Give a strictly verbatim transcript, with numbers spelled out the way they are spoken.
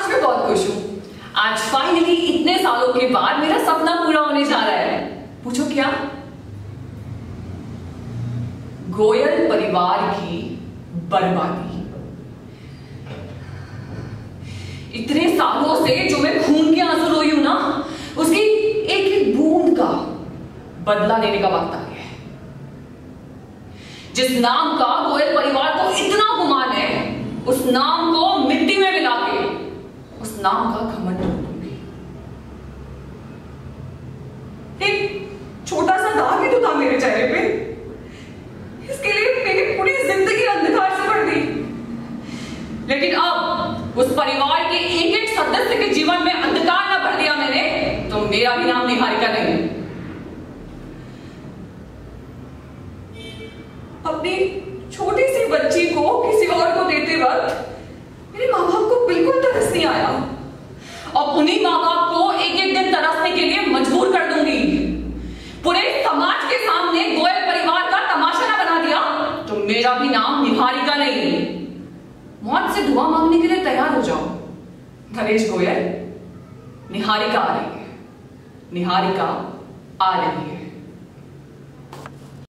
आज मैं बहुत खुश हूं। आज फाइनली इतने सालों के बाद मेरा सपना पूरा होने जा रहा है। पूछो क्या? गोयल परिवार की बर्बादी। इतने सालों से जो मैं खून के आंसू रोई हूं ना, उसकी एक एक बूंद का बदला लेने का वक्त आ गया है। जिस नाम का गोयल परिवार को इतना गुमान है, उस नाम को मिट्टी में मिला के उस नाम का घमंड दूंगी। एक छोटा सा दाग ही तो था मेरे चेहरे पे, इसके लिए मेरी पूरी जिंदगी अंधकार से भर दी। लेकिन अब उस परिवार के एक एक सदस्य के जीवन में अंधकार ना भर दिया मैंने, तो मेरा भी नाम निहारिका नहीं। अपनी छोटी सी बच्ची को किसी और को देते वक्त मेरे माँ बाप को बिल्कुल तरस नहीं आया, और उन्हीं माँ बाप को एक एक दिन तरसने के लिए मजबूर कर दूंगी। पूरे समाज के सामने गोयल परिवार का तमाशा ना बना दिया, तो मेरा भी नाम निहारिका नहीं। मौत से दुआ मांगने के लिए तैयार हो जाओ। नरेश गोयल, निहारिका आ रही है, निहारिका आ रही है।